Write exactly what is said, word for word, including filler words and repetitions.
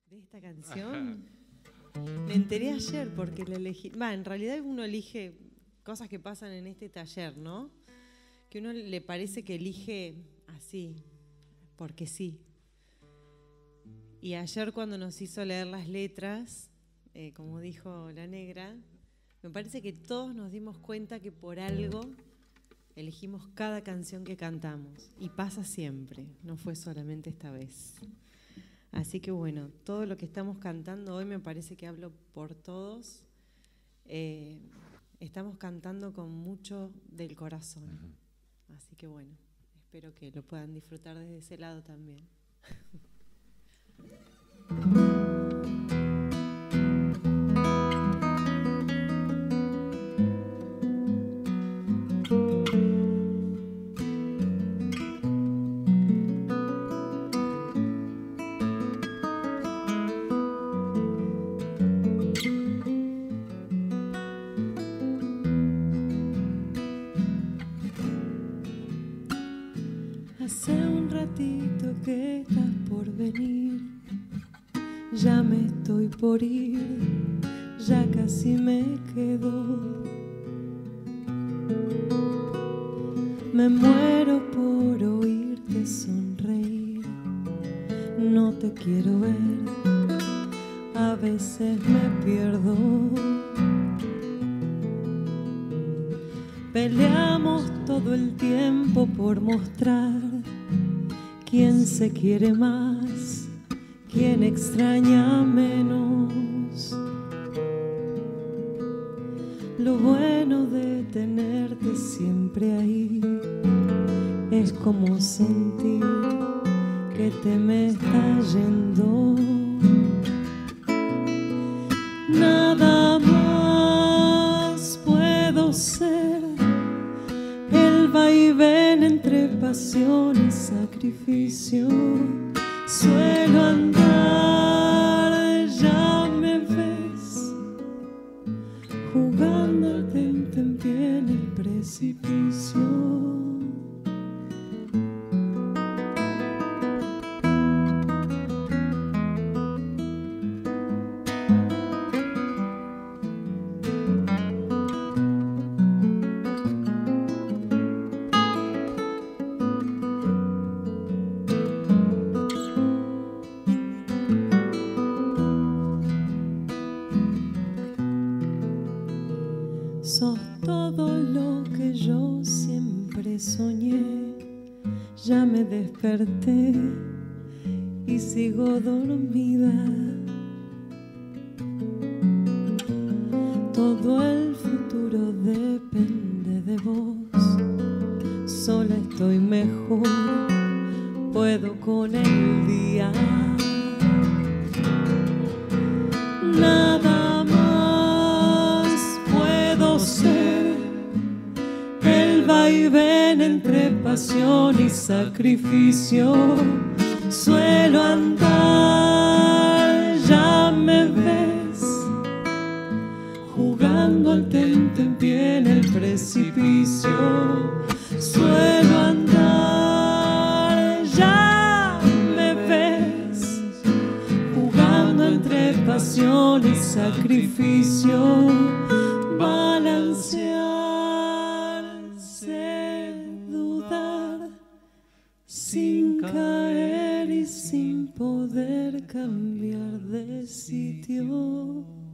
de esta canción me enteré ayer porque la elegí. Va, en realidad uno elige cosas que pasan en este taller, ¿no? Que uno le parece que elige así, porque sí. Y ayer cuando nos hizo leer las letras, eh, como dijo la negra, me parece que todos nos dimos cuenta que por algo elegimos cada canción que cantamos. Y pasa siempre, no fue solamente esta vez. Así que bueno, todo lo que estamos cantando hoy, me parece que hablo por todos, eh, estamos cantando con mucho del corazón. Uh-huh. Así que bueno, espero que lo puedan disfrutar desde ese lado también. Hace un ratito que estás por venir, ya me estoy por ir, ya casi me quedo. Me muero por oírte sonreír, no te quiero ver, a veces me pierdo. Peleamos todo el tiempo por mostrar quién se quiere más, quién extraña menos. Lo bueno de tenerte siempre ahí es como sentir que te me está yendo. Nada más puedo ser, el vaivén entre pasión y sacrificio. Suelo andar, ya me ves, jugando al tentempié en el precipicio. Sos todo lo que yo siempre soñé, ya me desperté y sigo dormida. Todo el futuro depende de vos, sola estoy mejor, puedo con el día. Nada más puedo ser, el vaivén entre pasión y sacrificio. Suelo andar, ya me ves, jugando al tentempié en el precipicio. Suelo andar, ya me ves, jugando entre pasión y sacrificio. Balancearse, dudar, sin caer y sin poder cambiar de sitio.